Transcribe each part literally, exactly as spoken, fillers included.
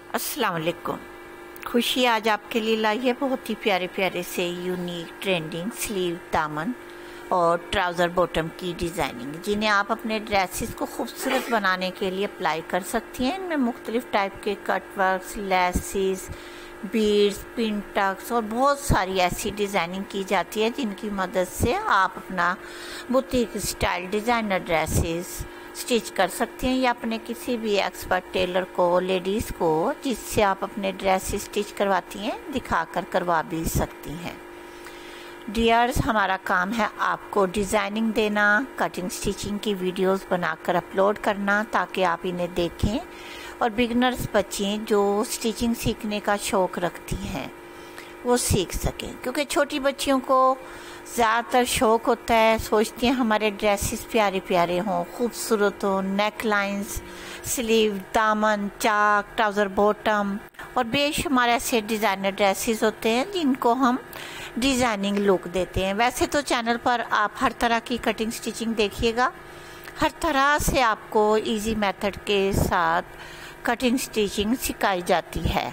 अस्सलाम वालेकुम। खुशी आज आपके लिए लाई है बहुत ही प्यारे प्यारे से यूनिक ट्रेंडिंग स्लीव, दामन और ट्राउज़र बॉटम की डिज़ाइनिंग, जिन्हें आप अपने ड्रेसेस को खूबसूरत बनाने के लिए अप्लाई कर सकती हैं। इनमें मुख्तलिफ टाइप के cut works, laces, beads, pin tucks और बहुत सारी ऐसी डिज़ाइनिंग की जाती है जिनकी मदद से आप अपना boutique style designer dresses stitch कर सकती हैं या अपने किसी भी एक्सपर्ट टेलर को, लेडीज़ को जिससे आप अपने ड्रेस स्टिच करवाती हैं दिखा कर करवा भी सकती हैं। डियर्स, हमारा काम है आपको डिज़ाइनिंग देना, कटिंग स्टिचिंग की वीडियोस बनाकर अपलोड करना ताकि आप इन्हें देखें और बिगनर्स बच्चे जो स्टिचिंग सीखने का शौक़ रखती हैं वो सीख सकें, क्योंकि छोटी बच्चियों को ज़्यादातर शौक़ होता है, सोचती हैं हमारे ड्रेसेस प्यारे प्यारे हों, खूबसूरत हों, नेक लाइन्स, स्लीव, दामन, चाक, ट्राउज़र बॉटम और बेशुमार ऐसे डिज़ाइनर ड्रेसेस होते हैं जिनको हम डिज़ाइनिंग लुक देते हैं। वैसे तो चैनल पर आप हर तरह की कटिंग स्टिचिंग देखिएगा, हर तरह से आपको इजी मेथड के साथ कटिंग स्टिचिंग सिखाई जाती है।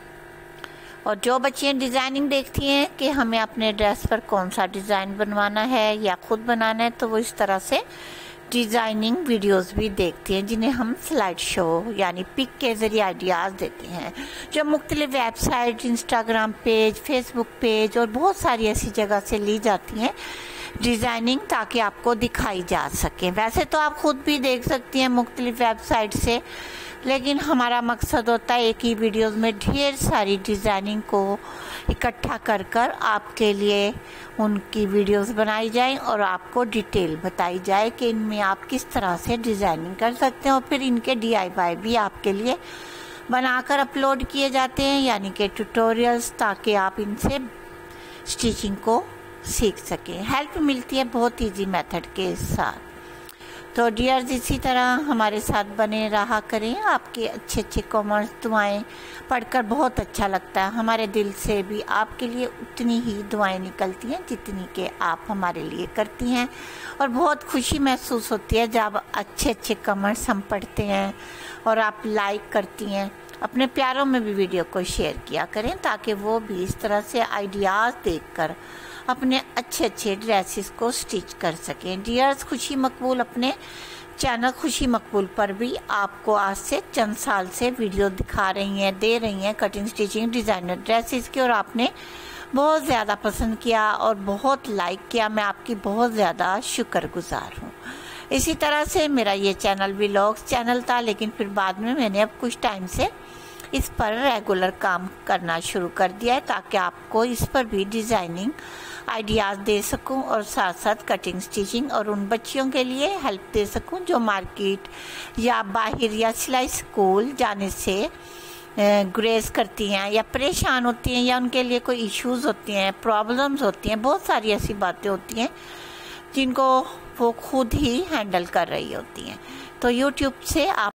और जो बच्चियाँ डिज़ाइनिंग देखती हैं कि हमें अपने ड्रेस पर कौन सा डिज़ाइन बनवाना है या ख़ुद बनाना है, तो वो इस तरह से डिज़ाइनिंग वीडियोस भी देखती हैं जिन्हें हम स्लाइड शो यानी पिक के ज़रिए आइडियाज़ देते हैं, जो मुख्तलिफ website, Instagram page, Facebook page और बहुत सारी ऐसी जगह से ली जाती हैं डिज़ाइनिंग ताकि आपको दिखाई जा सके। वैसे तो आप ख़ुद भी देख सकती हैं मुख्तलिफ वेबसाइट से, लेकिन हमारा मकसद होता है एक ही वीडियोस में ढेर सारी डिज़ाइनिंग को इकट्ठा कर कर आपके लिए उनकी वीडियोस बनाई जाए और आपको डिटेल बताई जाए कि इनमें आप किस तरह से डिज़ाइनिंग कर सकते हैं, और फिर इनके डी आई वाई भी आपके लिए बनाकर अपलोड किए जाते हैं यानी कि ट्यूटोरियल्स, ताकि आप इनसे स्टिचिंग को सीख सकें। हेल्प मिलती है बहुत ईजी मेथड के साथ। तो डियर्स, इसी तरह हमारे साथ बने रहा करें। आपके अच्छे अच्छे कमेंट्स, दुआएं पढ़कर बहुत अच्छा लगता है। हमारे दिल से भी आपके लिए उतनी ही दुआएं निकलती हैं जितनी कि आप हमारे लिए करती हैं, और बहुत खुशी महसूस होती है जब अच्छे अच्छे कमेंट्स हम पढ़ते हैं और आप लाइक करती हैं। अपने प्यारों में भी वीडियो को शेयर किया करें ताकि वो भी इस तरह से आइडियाज़ देखकर अपने अच्छे अच्छे ड्रेसेस को स्टिच कर सकें। डियर्स, खुशी मकबूल अपने चैनल खुशी मकबूल पर भी आपको आज से चंद साल से वीडियो दिखा रही हैं, दे रही हैं कटिंग स्टिचिंग डिज़ाइनर ड्रेसेस की, और आपने बहुत ज़्यादा पसंद किया और बहुत लाइक किया। मैं आपकी बहुत ज़्यादा शुक्रगुजार हूँ। इसी तरह से मेरा ये चैनल व्लॉग्स चैनल था, लेकिन फिर बाद में मैंने अब कुछ टाइम से इस पर रेगुलर काम करना शुरू कर दिया है ताकि आपको इस पर भी डिज़ाइनिंग आइडियाज़ दे सकूं और साथ साथ कटिंग स्टिचिंग और उन बच्चियों के लिए हेल्प दे सकूं जो मार्केट या बाहर या सिलाई स्कूल जाने से ग्रेस करती हैं या परेशान होती हैं या उनके लिए कोई इश्यूज़ होती हैं, प्रॉब्लम्स होती हैं, बहुत सारी ऐसी बातें होती हैं जिनको वो खुद ही हैंडल कर रही होती हैं। तो यूट्यूब से आप